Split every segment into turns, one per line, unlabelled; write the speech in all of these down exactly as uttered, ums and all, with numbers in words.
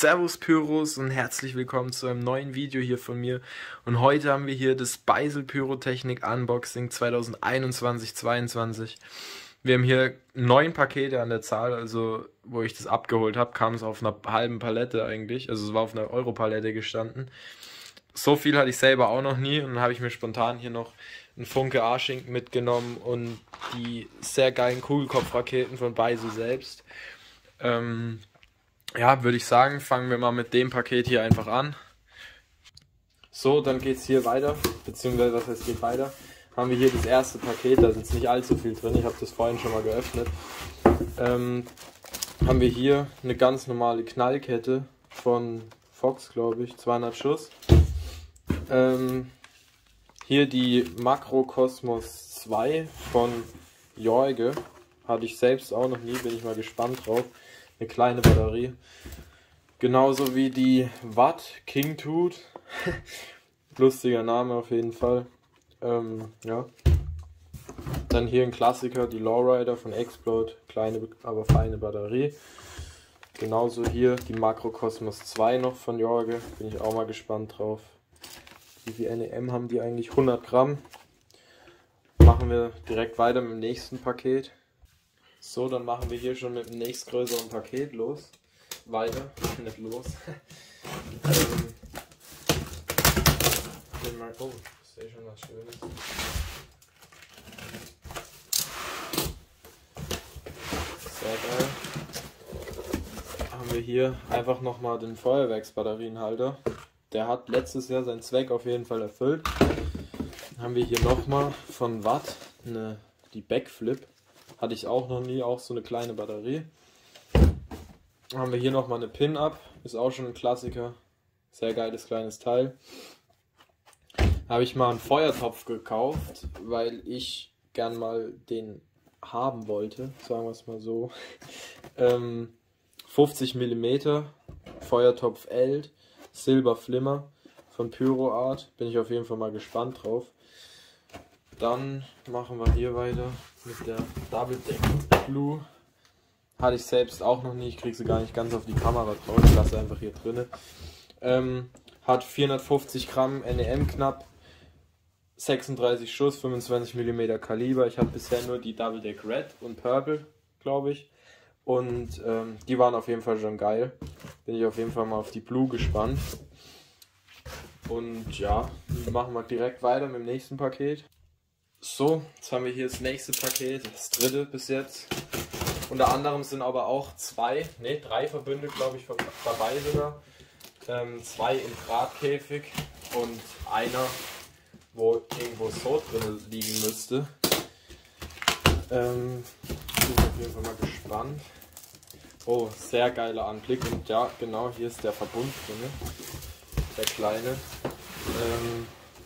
Servus Pyros und herzlich willkommen zu einem neuen Video hier von mir. Und heute haben wir hier das Beisel Pyrotechnik Unboxing zwanzig einundzwanzig zweiundzwanzig. Wir haben hier neun Pakete an der Zahl, also wo ich das abgeholt habe, kam es auf einer halben Palette eigentlich. Also es war auf einer Europalette gestanden. So viel hatte ich selber auch noch nie und dann habe ich mir spontan hier noch einen Funke A-Schinken mitgenommen und die sehr geilen Kugelkopfraketen von Beisel selbst. Ähm... Ja, würde ich sagen, fangen wir mal mit dem Paket hier einfach an. So, dann geht es hier weiter, beziehungsweise was heißt geht weiter, haben wir hier das erste Paket, da ist jetzt nicht allzu viel drin, ich habe das vorhin schon mal geöffnet. Ähm, haben wir hier eine ganz normale Knallkette von Fox, glaube ich, zweihundert Schuss. Ähm, hier die Makro Cosmos zwei von Jorge, hatte ich selbst auch noch nie, bin ich mal gespannt drauf. Eine kleine Batterie. Genauso wie die Watt King Tooth. Lustiger Name auf jeden Fall. Ähm, ja. Dann hier ein Klassiker, die Lowrider von Explode. Kleine, aber feine Batterie. Genauso hier die Makro Cosmos zwei noch von Jorge. Bin ich auch mal gespannt drauf. Wie viel N E M haben die eigentlich? hundert Gramm. Machen wir direkt weiter mit dem nächsten Paket. So, dann machen wir hier schon mit dem nächstgrößeren Paket los. Weiter, nicht los. ähm, mal, oh, ich sehe schon was Schönes. Sehr geil. Haben wir hier einfach nochmal den Feuerwerksbatterienhalter. Der hat letztes Jahr seinen Zweck auf jeden Fall erfüllt. Dann haben wir hier nochmal von Watt eine, die Backflip. Hatte ich auch noch nie, auch so eine kleine Batterie. Haben wir hier nochmal eine Pin-Up, ist auch schon ein Klassiker. Sehr geiles kleines Teil. Habe ich mal einen Feuertopf gekauft, weil ich gern mal den haben wollte, sagen wir es mal so. ähm, fünfzig Millimeter, Feuertopf Eld, Silber Flimmer von Pyro Art. Bin ich auf jeden Fall mal gespannt drauf. Dann machen wir hier weiter mit der Double Deck Blue. Hatte ich selbst auch noch nie, ich kriege sie gar nicht ganz auf die Kamera drauf, ich lasse einfach hier drin. Ähm, hat vierhundertfünfzig Gramm N E M knapp, sechsunddreißig Schuss, fünfundzwanzig Millimeter Kaliber. Ich habe bisher nur die Double Deck Red und Purple, glaube ich. Und ähm, die waren auf jeden Fall schon geil. Bin ich auf jeden Fall mal auf die Blue gespannt. Und ja, machen wir direkt weiter mit dem nächsten Paket. So, jetzt haben wir hier das nächste Paket, das dritte bis jetzt. Unter anderem sind aber auch zwei, ne, drei Verbünde, glaube ich, dabei sogar. Ähm, zwei im Drahtkäfig und einer, wo irgendwo so drin liegen müsste. Ähm, bin auf jeden Fall mal gespannt. Oh, sehr geiler Anblick. Und ja, genau, hier ist der Verbund drin, der kleine. Ähm,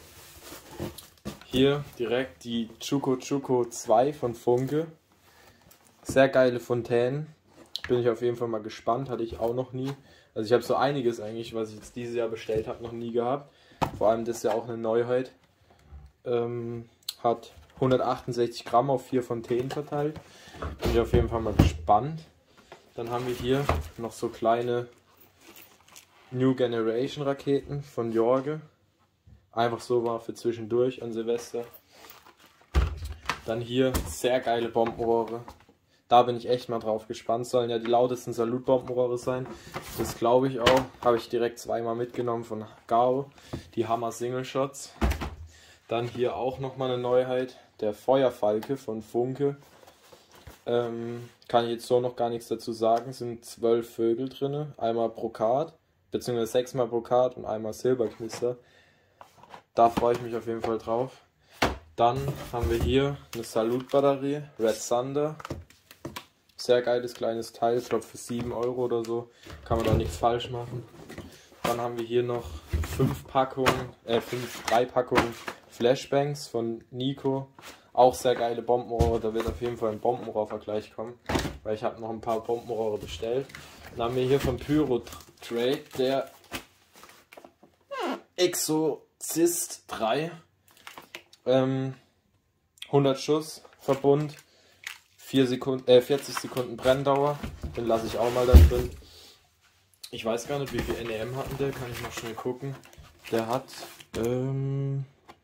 Hier direkt die Chuco Chuco zwei von Funke. Sehr geile Fontänen. Bin ich auf jeden Fall mal gespannt. Hatte ich auch noch nie. Also ich habe so einiges eigentlich, was ich jetzt dieses Jahr bestellt habe, noch nie gehabt. Vor allem das ist ja auch eine Neuheit. Ähm, hat hundertachtundsechzig Gramm auf vier Fontänen verteilt. Bin ich auf jeden Fall mal gespannt. Dann haben wir hier noch so kleine New Generation Raketen von Jorge. Einfach so war für zwischendurch an Silvester. Dann hier sehr geile Bombenrohre. Da bin ich echt mal drauf gespannt. Sollen ja die lautesten Salutbombenrohre sein. Das glaube ich auch. Habe ich direkt zweimal mitgenommen von Gao. Die Hammer Single Shots. Dann hier auch nochmal eine Neuheit. Der Feuerfalke von Funke. Ähm, kann ich jetzt so noch gar nichts dazu sagen. Es sind zwölf Vögel drin. Einmal Brokat. Beziehungsweise sechsmal Brokat und einmal Silberknister. Da freue ich mich auf jeden Fall drauf. Dann haben wir hier eine Salutbatterie, Red Thunder. Sehr geiles kleines Teil, ich glaube für sieben Euro oder so. Kann man da nichts falsch machen. Dann haben wir hier noch fünf Packungen, äh fünf, drei Packungen Flashbangs von Nico. Auch sehr geile Bombenrohre, da wird auf jeden Fall ein Bombenrohrvergleich kommen. Weil ich habe noch ein paar Bombenrohre bestellt. Dann haben wir hier von Pyro Trade der Exorcist drei. Ähm, hundert Schuss Verbund, vier Sekunden, äh, vierzig Sekunden Brenndauer, den lasse ich auch mal da drin. Ich weiß gar nicht, wie viel N E M hatten der, kann ich mal schnell gucken. Der hat, ähm,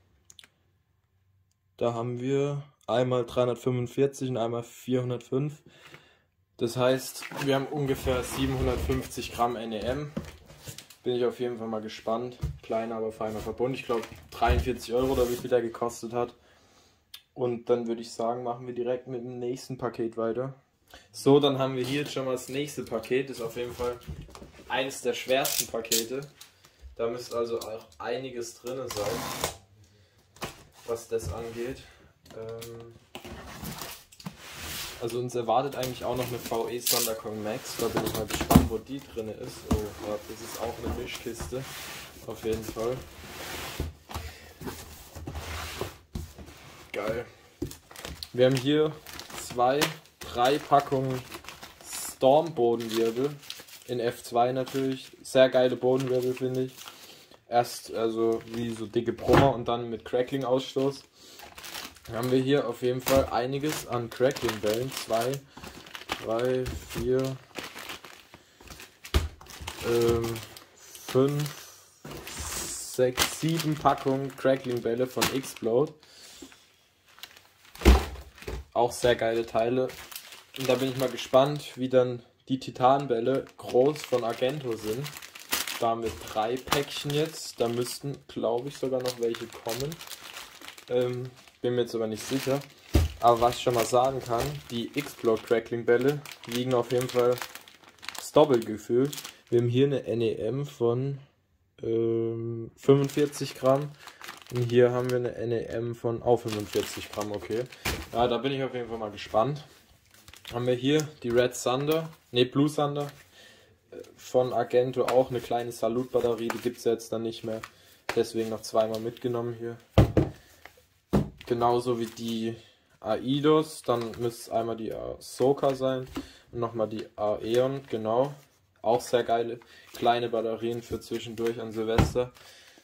da haben wir einmal dreihundertfünfundvierzig und einmal vierhundertfünf. Das heißt, wir haben ungefähr siebenhundertfünfzig Gramm N E M. Bin ich auf jeden Fall mal gespannt. Kleiner, aber feiner Verbund. Ich glaube dreiundvierzig Euro oder wie viel der gekostet hat. Und dann würde ich sagen, machen wir direkt mit dem nächsten Paket weiter. So, dann haben wir hier jetzt schon mal das nächste Paket. Das ist auf jeden Fall eines der schwersten Pakete. Da müsste also auch einiges drin sein, was das angeht. Ähm also uns erwartet eigentlich auch noch eine V E Sonderkong Max. Da bin ich mal gespannt, wo die drin ist. Oh, das ist auch eine Mischkiste. Auf jeden Fall. Geil. Wir haben hier zwei, drei Packungen Storm Bodenwirbel. In F zwei natürlich. Sehr geile Bodenwirbel, finde ich. Erst also wie so dicke Brummer und dann mit Crackling-Ausstoß. Haben wir hier auf jeden Fall einiges an Crackling-Bällen. Zwei, drei, vier, ähm, fünf, sechs, sieben Packungen Crackling-Bälle von Explode. Auch sehr geile Teile. Und da bin ich mal gespannt, wie dann die Titanbälle groß von Argento sind. Da haben wir drei Päckchen jetzt. Da müssten, glaube ich, sogar noch welche kommen. Ähm, bin mir jetzt aber nicht sicher. Aber was ich schon mal sagen kann, die Explode Crackling Bälle liegen auf jeden Fall das Doppel gefühlt. Wir haben hier eine N E M von ähm, fünfundvierzig Gramm. Und hier haben wir eine N E M von auch fünfundvierzig Gramm, okay. Ja, da bin ich auf jeden Fall mal gespannt. Haben wir hier die Red Thunder, ne Blue Thunder von Argento, auch eine kleine Salut-Batterie, die gibt es ja jetzt dann nicht mehr. Deswegen noch zweimal mitgenommen hier. Genauso wie die Aidos, dann müsste es einmal die Ahsoka sein und nochmal die Aeon, genau. Auch sehr geile kleine Batterien für zwischendurch an Silvester.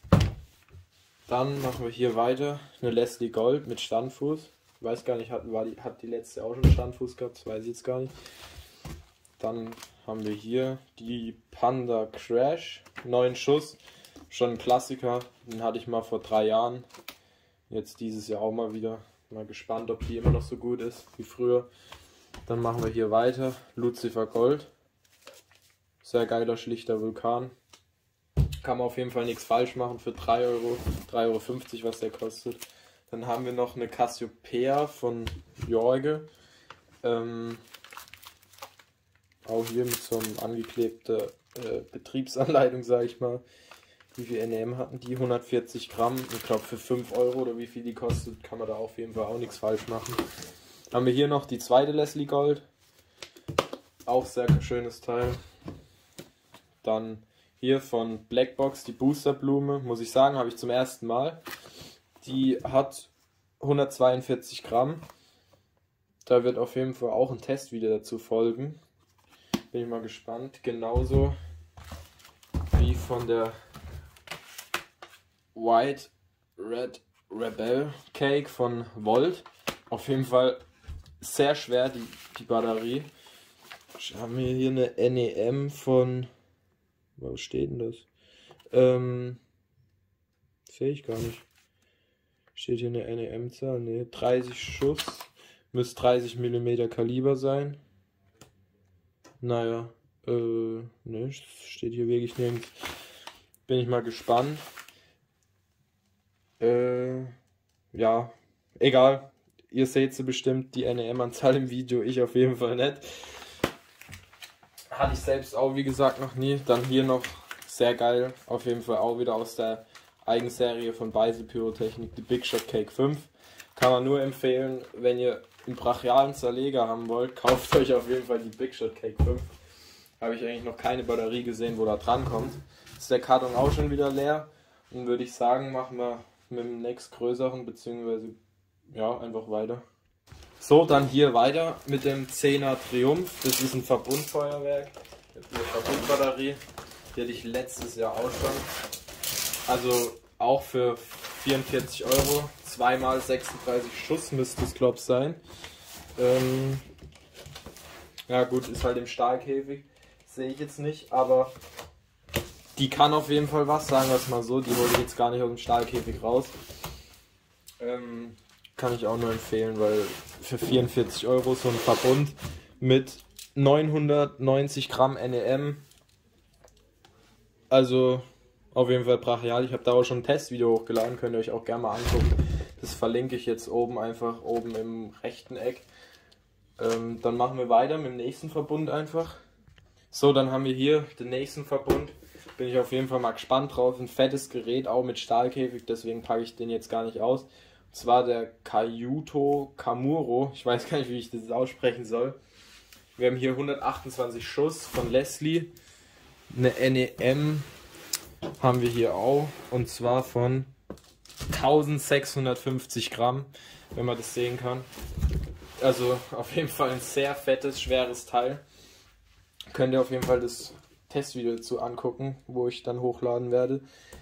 Dann machen wir hier weiter eine Leslie Gold mit Standfuß. Ich weiß gar nicht, hat, war die, hat die letzte auch schon Standfuß gehabt, das weiß ich jetzt gar nicht. Dann haben wir hier die Panda Crash, neun Schuss, schon ein Klassiker, den hatte ich mal vor drei Jahren. Jetzt dieses Jahr auch mal wieder. Mal gespannt, ob die immer noch so gut ist wie früher. Dann machen wir hier weiter. Lucifer Gold. Sehr geiler, schlichter Vulkan. Kann man auf jeden Fall nichts falsch machen für drei Euro. drei Euro fünfzig, was der kostet. Dann haben wir noch eine Cassiopeia von Jorge. Ähm, auch hier mit so einem angeklebten äh, Betriebsanleitung, sage ich mal. Wie viel N E M hatten die? hundertvierzig Gramm. Ich glaube für fünf Euro oder wie viel die kostet, kann man da auf jeden Fall auch nichts falsch machen. Haben wir hier noch die zweite Leslie Gold. Auch sehr schönes Teil. Dann hier von Blackbox die Boosterblume. Muss ich sagen, habe ich zum ersten Mal. Die hat hundertzweiundvierzig Gramm. Da wird auf jeden Fall auch ein Testvideo dazu folgen. Bin ich mal gespannt. Genauso wie von der White Red Rebel Cake von Volt. Auf jeden Fall sehr schwer, die, die Batterie. Haben wir hier eine N E M von... Wo steht denn das? Ähm, sehe ich gar nicht. Steht hier eine N E M-Zahl? Ne, dreißig Schuss. Müsste dreißig Millimeter Kaliber sein. Naja, äh, ne, steht hier wirklich nirgends. Bin ich mal gespannt. Äh, ja, egal. Ihr seht sie bestimmt, die N E M-Anzahl im Video, ich auf jeden Fall nicht. Hatte ich selbst auch, wie gesagt, noch nie. Dann hier noch, sehr geil, auf jeden Fall auch wieder aus der Eigenserie von Beisel Pyrotechnik, die Big Shot Cake fünf. Kann man nur empfehlen, wenn ihr einen brachialen Zerleger haben wollt, kauft euch auf jeden Fall die Big Shot Cake fünf. Habe ich eigentlich noch keine Batterie gesehen, wo da dran kommt. Ist der Karton auch schon wieder leer. Und würde ich sagen, machen wir mit dem nächstgrößeren, beziehungsweise ja, einfach weiter. So, dann hier weiter mit dem zehner Triumph. Das ist ein Verbundfeuerwerk. Eine Verbundbatterie. Die hatte ich letztes Jahr auch schon. Also auch für vierundvierzig Euro. Zweimal sechsunddreißig Schuss müsste es, glaube ich, sein. Ähm ja gut, ist halt im Stahlkäfig. sehe ich jetzt nicht, aber die kann auf jeden Fall was, sagen wir es mal so. Die hole ich jetzt gar nicht aus dem Stahlkäfig raus. Ähm, kann ich auch nur empfehlen, weil für vierundvierzig Euro so ein Verbund mit neunhundertneunzig Gramm N E M, also auf jeden Fall brachial. Ich habe da auch schon ein Testvideo hochgeladen, könnt ihr euch auch gerne mal angucken. Das verlinke ich jetzt oben, einfach oben im rechten Eck. Ähm, dann machen wir weiter mit dem nächsten Verbund einfach. So, dann haben wir hier den nächsten Verbund. Bin ich auf jeden Fall mal gespannt drauf. Ein fettes Gerät, auch mit Stahlkäfig, deswegen packe ich den jetzt gar nicht aus. Und zwar der Kayuto Kamuro. Ich weiß gar nicht, wie ich das aussprechen soll. Wir haben hier hundertachtundzwanzig Schuss von Leslie. Eine N E M haben wir hier auch. Und zwar von eintausendsechshundertfünfzig Gramm, wenn man das sehen kann. Also auf jeden Fall ein sehr fettes, schweres Teil. Könnt ihr auf jeden Fall das Testvideo dazu angucken, wo ich dann hochladen werde.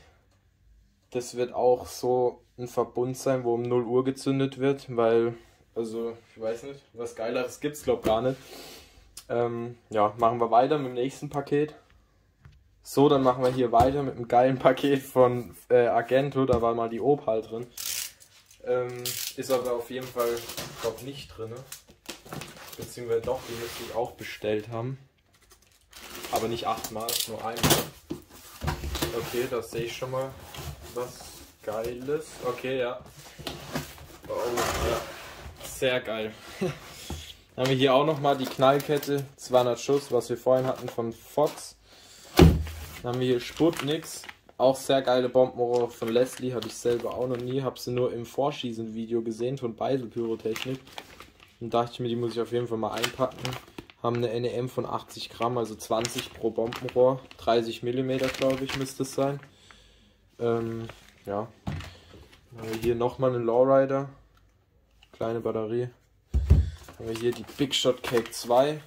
Das wird auch so ein Verbund sein, wo um null Uhr gezündet wird, weil, also ich weiß nicht, was Geileres gibt es glaube ich gar nicht. Ähm, ja, machen wir weiter mit dem nächsten Paket. So, dann machen wir hier weiter mit einem geilen Paket von äh, Argento, da war mal die Opal drin. Ähm, ist aber auf jeden Fall, ich glaube, nicht drin. Beziehungsweise doch, die müsste ich auch bestellt haben. Aber nicht achtmal, nur einmal. Okay, da sehe ich schon mal was Geiles. Okay, ja. Oh, ja. Sehr geil. Dann haben wir hier auch nochmal die Knallkette, zweihundert Schuss, was wir vorhin hatten von Fox. Dann haben wir hier Sputniks, auch sehr geile Bombenrohre von Leslie, habe ich selber auch noch nie, habe sie nur im Vorschießen-Video gesehen von Beisel Pyrotechnik. Und dachte ich mir, die muss ich auf jeden Fall mal einpacken. Haben eine N E M von achtzig Gramm, also zwanzig pro Bombenrohr, dreißig Millimeter glaube ich müsste es sein. Ähm, ja. Dann haben wir hier nochmal eine Lowrider, kleine Batterie. Dann haben wir hier die Big Shot Cake zwei.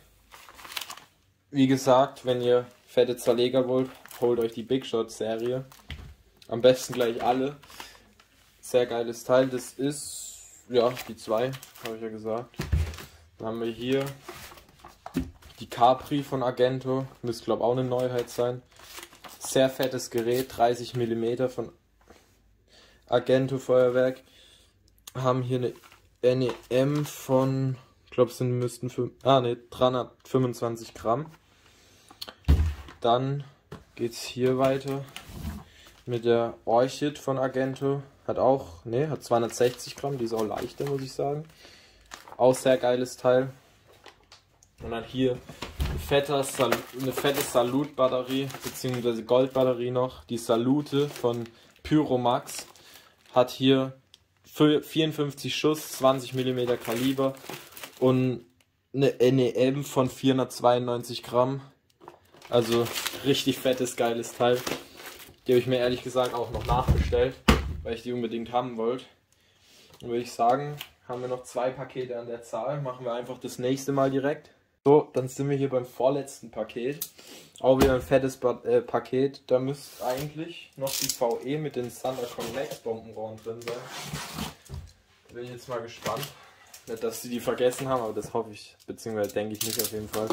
Wie gesagt, wenn ihr fette Zerleger wollt, holt euch die Big Shot Serie. Am besten gleich alle. Sehr geiles Teil. Das ist, ja, die zwei, habe ich ja gesagt. Dann haben wir hier die Capri von Argento. Müsste, glaube ich, auch eine Neuheit sein. Sehr fettes Gerät, dreißig Millimeter von Argento Feuerwerk. Haben hier eine N E M von, ich glaube, es sind, müssten fünf, ah, ne, dreihundertfünfundzwanzig Gramm. Dann geht es hier weiter mit der Orchid von Argento. Hat auch, ne, hat zweihundertsechzig Gramm, die ist auch leichter, muss ich sagen. Auch sehr geiles Teil. Und dann hier ein fetter Sal eine fette Salut-Batterie, beziehungsweise Goldbatterie noch. Die Salute von Pyromax hat hier vierundfünfzig Schuss, zwanzig Millimeter Kaliber und eine N E M von vierhundertzweiundneunzig Gramm. Also richtig fettes, geiles Teil. Die habe ich mir ehrlich gesagt auch noch nachbestellt, weil ich die unbedingt haben wollte. Dann würde ich sagen, haben wir noch zwei Pakete an der Zahl. Machen wir einfach das nächste Mal direkt. So, dann sind wir hier beim vorletzten Paket. Auch wieder ein fettes ba äh, Paket. Da müsste eigentlich noch die V E mit den Thundercon Max Bombenrohren drin sein. Da bin ich jetzt mal gespannt. Nicht, dass sie die vergessen haben, aber das hoffe ich, beziehungsweise denke ich nicht auf jeden Fall.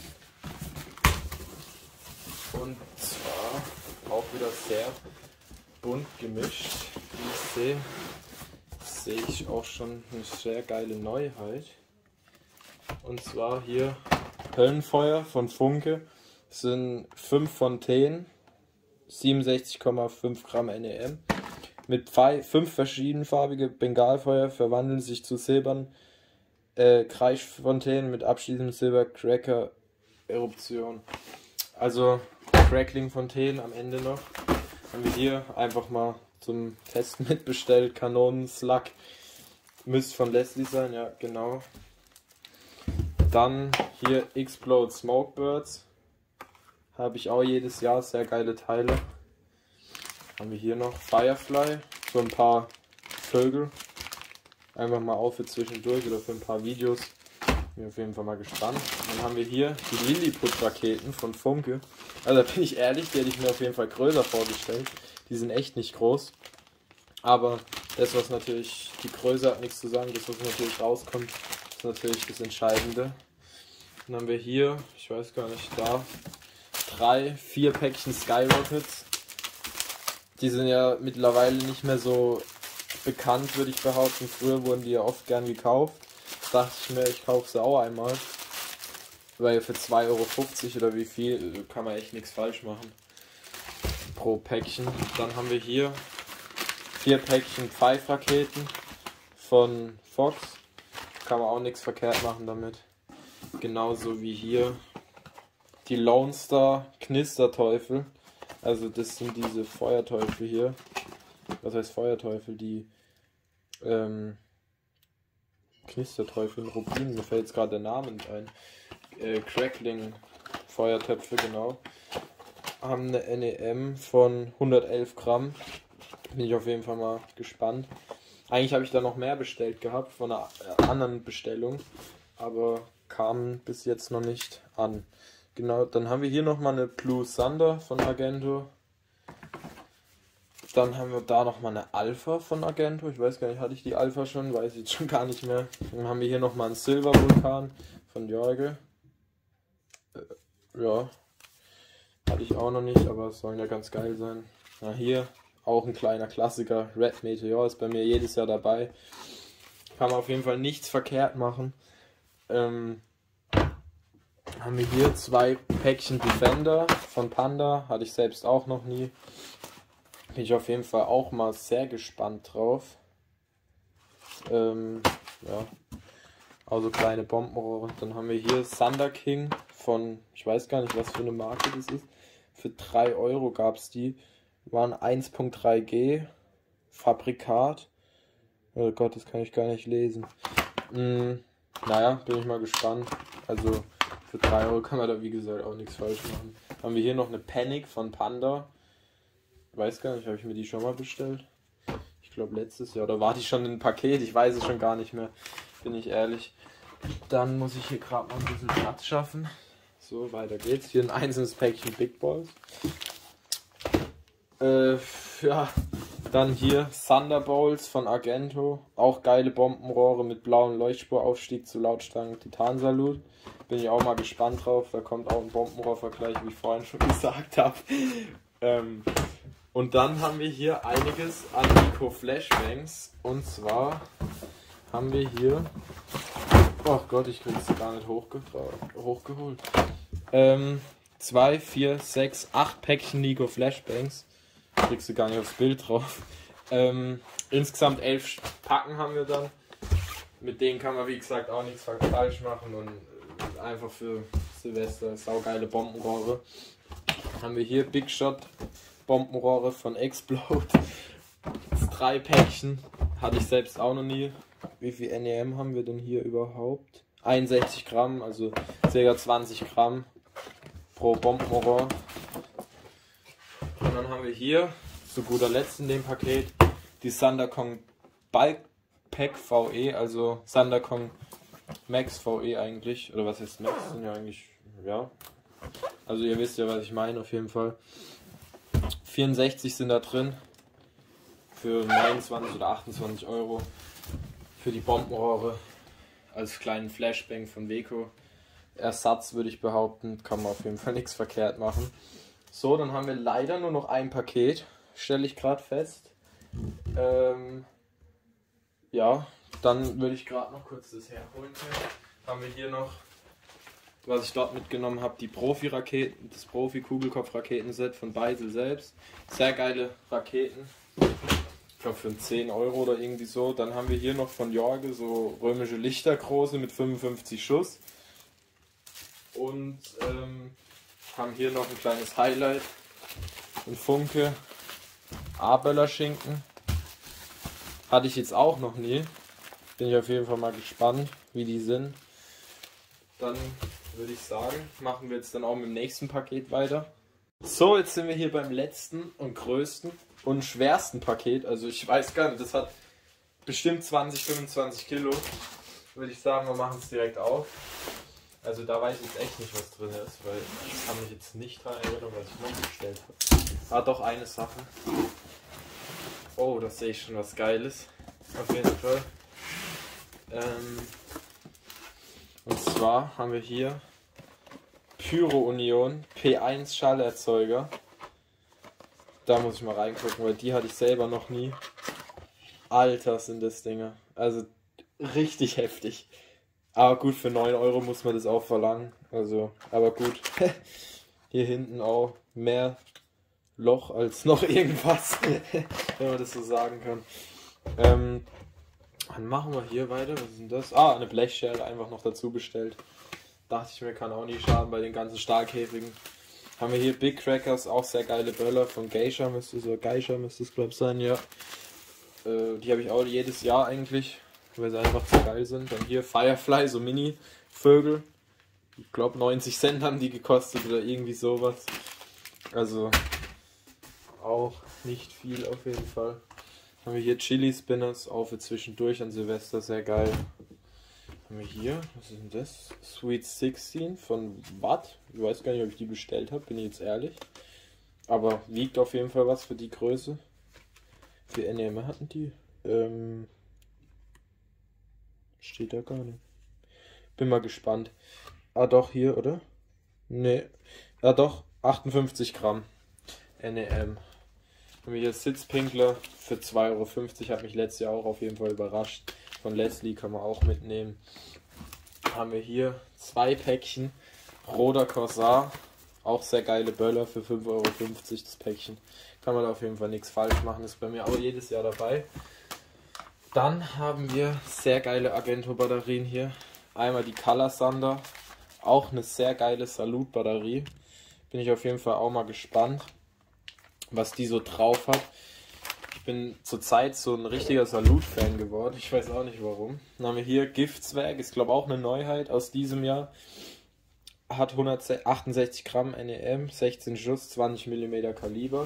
Und zwar auch wieder sehr bunt gemischt, wie ich sehe. Sehe ich auch schon eine sehr geile Neuheit. Und zwar hier Höllenfeuer von Funke. Das sind fünf Fontänen, siebenundsechzig Komma fünf Gramm N E M. Mit fünf verschiedenfarbige Bengalfeuer verwandeln sich zu silbernen äh, Kreischfontänen mit abschließendem Silber-Cracker-Eruption. Also Crackling-Fontänen am Ende noch. Haben wir hier einfach mal zum Testen mitbestellt. Kanonen, Slug. Müsste von Leslie sein, ja genau. Dann hier Explode Smokebirds. Habe ich auch jedes Jahr, sehr geile Teile. Haben wir hier noch Firefly, so ein paar Vögel. Einfach mal auf für zwischendurch oder für ein paar Videos. Bin auf jeden Fall mal gespannt. Dann haben wir hier die Lilliput-Raketen von Funke. Also da bin ich ehrlich, die hätte ich mir auf jeden Fall größer vorgestellt. Die sind echt nicht groß. Aber das, was natürlich, die Größe hat nichts zu sagen, das, was natürlich rauskommt, ist natürlich das Entscheidende. Dann haben wir hier, ich weiß gar nicht, da, drei, vier Päckchen Skyrockets. Die sind ja mittlerweile nicht mehr so bekannt, würde ich behaupten. Früher wurden die ja oft gern gekauft. Da dachte ich mir, ich kaufe sie auch einmal. Weil für zwei Euro fünfzig oder wie viel kann man echt nichts falsch machen. Pro Päckchen. Dann haben wir hier vier Päckchen Pfeifraketen von Fox. Kann man auch nichts verkehrt machen damit. Genauso wie hier die Lone Star Knisterteufel. Also das sind diese Feuerteufel hier. Was heißt Feuerteufel? Die ähm, Knisterteufel, Rubinen, mir fällt jetzt gerade der Name nicht ein. Äh, Crackling Feuertöpfe, genau. Haben eine N E M von hundertelf Gramm. Bin ich auf jeden Fall mal gespannt. Eigentlich habe ich da noch mehr bestellt gehabt von einer anderen Bestellung, aber kam bis jetzt noch nicht an. Genau, dann haben wir hier nochmal eine Blue Thunder von Argento. Dann haben wir da nochmal eine Alpha von Argento. Ich weiß gar nicht, hatte ich die Alpha schon? Weiß ich jetzt schon gar nicht mehr. Dann haben wir hier nochmal einen Silver Vulkan von Jorge. Äh, ja, hatte ich auch noch nicht, aber es soll ja ganz geil sein. Na, hier auch ein kleiner Klassiker. Red Meteor ist bei mir jedes Jahr dabei. Kann man auf jeden Fall nichts verkehrt machen. Ähm, haben wir hier zwei Päckchen Defender von Panda. Hatte ich selbst auch noch nie. Bin ich auf jeden Fall auch mal sehr gespannt drauf. Ähm, ja. Also kleine Bombenrohre. Dann haben wir hier Thunder King von, ich weiß gar nicht, was für eine Marke das ist. Für drei Euro gab es die. Waren eins Punkt drei G. Fabrikat. Oh Gott, das kann ich gar nicht lesen. Hm, naja, bin ich mal gespannt. Also für drei Euro kann man da wie gesagt auch nichts falsch machen. Haben wir hier noch eine Panic von Panda. Weiß gar nicht, habe ich mir die schon mal bestellt? Ich glaube letztes Jahr. Oder war die schon in ein Paket? Ich weiß es schon gar nicht mehr. Bin ich ehrlich. Dann muss ich hier gerade mal ein bisschen Platz schaffen. So, weiter geht's. Hier ein einzelnes Päckchen Big Balls. Äh, ja. Dann hier Thunderbolts von Argento. Auch geile Bombenrohre mit blauem Leuchtspuraufstieg zu Lautstangen Titansalut. Bin ich auch mal gespannt drauf. Da kommt auch ein Bombenrohrvergleich, wie ich vorhin schon gesagt habe. ähm, und dann haben wir hier einiges an Nico Flashbangs. Und zwar haben wir hier... Oh Gott, ich krieg's gar nicht hochge hochgeholt. Ähm, zwei, vier, sechs, acht Päckchen Nico Flashbangs. Kriegst du gar nicht aufs Bild drauf. Ähm, insgesamt elf Packen haben wir dann. Mit denen kann man wie gesagt auch nichts falsch machen und einfach für Silvester saugeile Bombenrohre. Haben wir hier Big Shot Bombenrohre von Explode. Drei Päckchen. Hatte ich selbst auch noch nie. Wie viel N E M haben wir denn hier überhaupt? einundsechzig Gramm, also ca. zwanzig Gramm pro Bombenrohr. Und dann haben wir hier, zu guter Letzt in dem Paket, die Thunderkong Bulk Pack V E, also Thunderkong Max V E eigentlich. Oder was heißt Max? Sind ja eigentlich, ja. Also ihr wisst ja, was ich meine auf jeden Fall. vierundsechzig sind da drin. Für neunundzwanzig oder achtundzwanzig Euro. Für die Bombenrohre. Als kleinen Flashbang von Weco. Ersatz würde ich behaupten. Kann man auf jeden Fall nichts verkehrt machen. So, dann haben wir leider nur noch ein Paket. Stelle ich gerade fest. Ähm, ja, dann würde ich gerade noch kurz das herholen. Haben wir hier noch, was ich dort mitgenommen habe, die Profi-Raketen, das Profi-Kugelkopf-Raketenset von Beisel selbst. Sehr geile Raketen. Ich glaube für zehn Euro oder irgendwie so. Dann haben wir hier noch von Jorge so römische Lichter große mit fünfundfünfzig Schuss. Und ähm, haben hier noch ein kleines Highlight. Ein Funke Aböller Schinken. Hatte ich jetzt auch noch nie. Bin ich auf jeden Fall mal gespannt, wie die sind. Dann würde ich sagen, machen wir jetzt dann auch mit dem nächsten Paket weiter. So, jetzt sind wir hier beim letzten und größten und schwersten Paket. Also ich weiß gar nicht, das hat bestimmt zwanzig, fünfundzwanzig Kilo. Würde ich sagen, wir machen es direkt auf. Also da weiß ich jetzt echt nicht, was drin ist, weil ich kann mich jetzt nicht daran erinnern, was ich noch bestellt habe. Ah, doch eine Sache. Oh, da sehe ich schon was Geiles. Auf jeden Fall. Ähm, und zwar haben wir hier Pyro Union P eins Schallerzeuger. Da muss ich mal reingucken, weil die hatte ich selber noch nie. Alter, sind das Dinger. Also richtig heftig. Aber gut, für neun Euro muss man das auch verlangen. Also, aber gut. Hier hinten auch mehr Loch als noch irgendwas. Wenn man das so sagen kann. Ähm, dann machen wir hier weiter. Was ist denn das? Ah, eine Blechschere einfach noch dazu bestellt. Dachte ich mir, kann auch nie schaden bei den ganzen Stahlkäfigen. Haben wir hier Big Crackers, auch sehr geile Böller von Geisha, müsste es, oder Geisha müsste es glaube ich sein, ja. Äh, die habe ich auch jedes Jahr eigentlich, weil sie einfach zu geil sind. Dann hier Firefly, so Mini-Vögel. Ich glaube neunzig Cent haben die gekostet oder irgendwie sowas. Also auch nicht viel auf jeden Fall. Haben wir hier Chili Spinners, auch für zwischendurch an Silvester, sehr geil. Haben wir hier, was ist denn das? Sweet sechzehn von Watt. Ich weiß gar nicht, ob ich die bestellt habe, bin ich jetzt ehrlich. Aber wiegt auf jeden Fall was für die Größe. Wie N E M hatten die? Ähm, steht da gar nicht. Bin mal gespannt. Ah doch, hier, oder? Ne. Ah doch, achtundfünfzig Gramm. N E M. Haben wir hier Sitzpinkler für zwei Euro fünfzig. Hat mich letztes Jahr auch auf jeden Fall überrascht. Von Leslie kann man auch mitnehmen. Haben wir hier zwei Päckchen Roter Corsar. Auch sehr geile Böller für fünf Euro fünfzig das Päckchen. Kann man da auf jeden Fall nichts falsch machen. Ist bei mir auch jedes Jahr dabei. Dann haben wir sehr geile Argento-Batterien hier. Einmal die Color Thunder. Auch eine sehr geile Salut-Batterie. Bin ich auf jeden Fall auch mal gespannt, was die so drauf hat. Ich bin zurzeit so ein richtiger Salut-Fan geworden. Ich weiß auch nicht warum. Dann haben wir hier Giftswerk. Ist glaube auch eine Neuheit aus diesem Jahr. Hat hundertachtundsechzig Gramm N E M, sechzehn Schuss, zwanzig Millimeter Kaliber.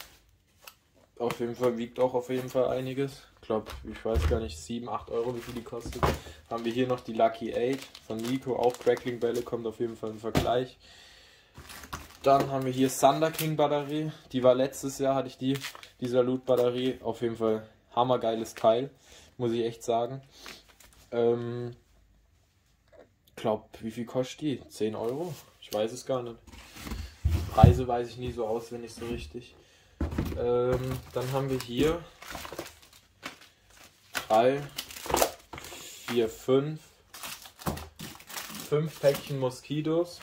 Auf jeden Fall wiegt auch auf jeden Fall einiges. Ich glaube, ich weiß gar nicht, sieben, acht Euro, wie viel die kostet. Haben wir hier noch die Lucky acht von Nico. Auch Crackling Bälle, kommt auf jeden Fall im Vergleich. Dann haben wir hier Thunder King Batterie. Die war letztes Jahr, hatte ich die, die Salut Batterie. Auf jeden Fall hammergeiles Teil, muss ich echt sagen. Ähm, glaub, wie viel kostet die? zehn Euro? Ich weiß es gar nicht. Preise weiß ich nie so auswendig so richtig. Ähm, dann haben wir hier drei, vier, fünf, fünf Päckchen Moskitos.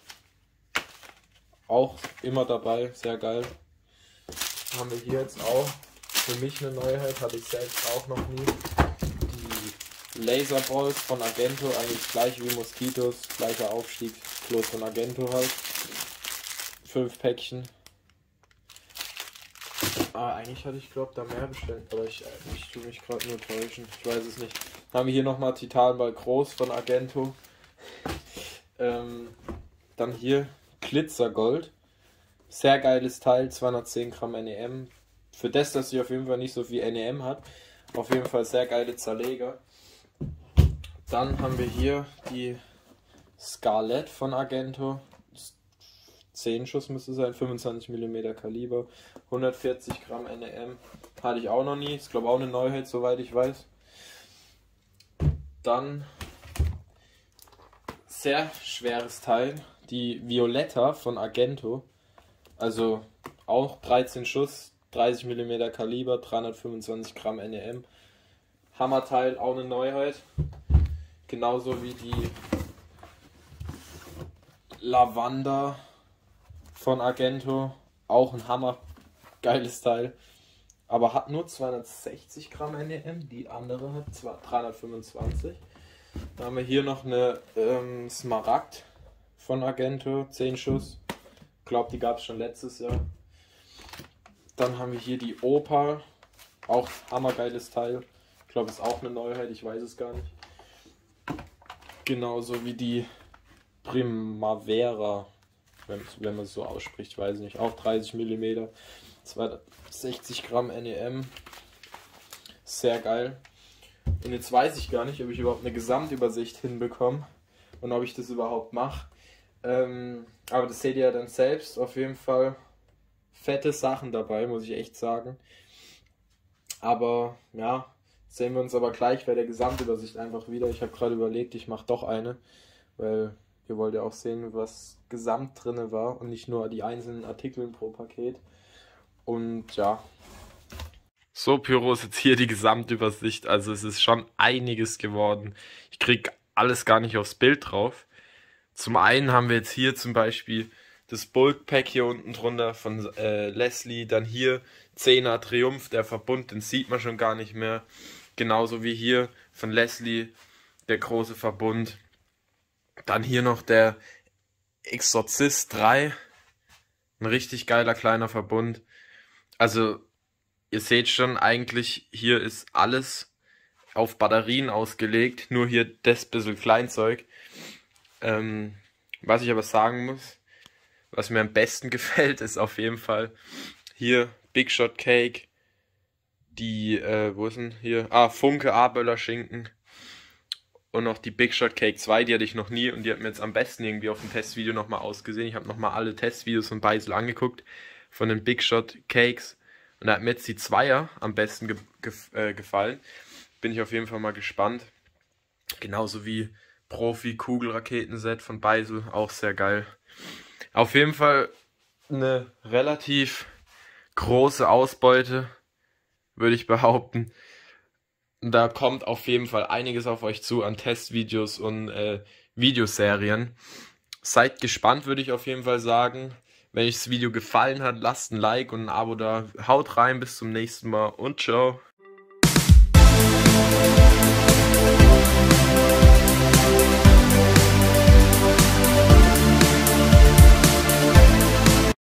Auch immer dabei, sehr geil. Haben wir hier jetzt auch für mich eine Neuheit, hatte ich selbst auch noch nie. Die Laserballs von Argento, eigentlich gleich wie Moskitos, gleicher Aufstieg, bloß von Argento halt. Fünf Päckchen. Ah, eigentlich hatte ich glaube da mehr bestellt, aber ich, ich tue mich gerade nur täuschen. Ich weiß es nicht. Dann haben wir hier nochmal Titanball Groß von Argento. ähm, dann hier Glitzergold. Sehr geiles Teil, zweihundertzehn Gramm N E M. Für das, dass sie auf jeden Fall nicht so viel N E M hat. Auf jeden Fall sehr geile Zerleger. Dann haben wir hier die Scarlett von Argento. zehn Schuss müsste sein, fünfundzwanzig Millimeter Kaliber, hundertvierzig Gramm N E M. Hatte ich auch noch nie. Ist glaube auch eine Neuheit, soweit ich weiß. Dann sehr schweres Teil. Die Violetta von Argento, also auch dreizehn Schuss, dreißig Millimeter Kaliber, dreihundertfünfundzwanzig Gramm N E M. Hammerteil, auch eine Neuheit. Genauso wie die Lavanda von Argento, auch ein hammergeiles Teil. Aber hat nur zweihundertsechzig Gramm N E M, die andere hat dreihundertfünfundzwanzig. Dann haben wir hier noch eine ähm, Smaragd von Argento, zehn Schuss. Ich glaube, die gab es schon letztes Jahr. Dann haben wir hier die Opal, auch hammergeiles Teil. Ich glaube, ist auch eine Neuheit, ich weiß es gar nicht. Genauso wie die Primavera, wenn, wenn man es so ausspricht, weiß ich nicht. Auch dreißig Millimeter, zweihundertsechzig Gramm N E M. Sehr geil. Und jetzt weiß ich gar nicht, ob ich überhaupt eine Gesamtübersicht hinbekomme und ob ich das überhaupt mache. Ähm, aber das seht ihr ja dann selbst. Auf jeden Fall fette Sachen dabei, muss ich echt sagen. Aber ja, sehen wir uns aber gleich bei der Gesamtübersicht einfach wieder. Ich habe gerade überlegt, ich mache doch eine, weil Ihr wollt ja auch sehen, was gesamt drin war und nicht nur die einzelnen Artikel pro Paket. Und ja. So, Pyro, ist jetzt hier die Gesamtübersicht. Also es ist schon einiges geworden. Ich krieg alles gar nicht aufs Bild drauf. Zum einen haben wir jetzt hier zum Beispiel das Bulk-Pack hier unten drunter von äh, Leslie. Dann hier zehner Triumph, der Verbund, den sieht man schon gar nicht mehr. Genauso wie hier von Leslie der große Verbund. Dann hier noch der Exorzist drei. Ein richtig geiler kleiner Verbund. Also ihr seht schon, eigentlich hier ist alles auf Batterien ausgelegt. Nur hier das bisschen Kleinzeug. Ähm, was ich aber sagen muss, was mir am besten gefällt, ist auf jeden Fall hier Big Shot Cake. Die, äh, wo ist denn hier? Ah, Funke Aböller Schinken. Und noch die Big Shot Cake zwei, die hatte ich noch nie und die hat mir jetzt am besten irgendwie auf dem Testvideo nochmal ausgesehen. Ich habe nochmal alle Testvideos von Beisel angeguckt, von den Big Shot Cakes. Und da hat mir jetzt die Zweier am besten ge ge äh, gefallen. Bin ich auf jeden Fall mal gespannt. Genauso wie Profi-Kugelraketenset von Beisel, auch sehr geil. Auf jeden Fall eine relativ große Ausbeute, würde ich behaupten. Da kommt auf jeden Fall einiges auf euch zu an Testvideos und äh, Videoserien. Seid gespannt, würde ich auf jeden Fall sagen. Wenn euch das Video gefallen hat, lasst ein Like und ein Abo da. Haut rein, bis zum nächsten Mal und ciao.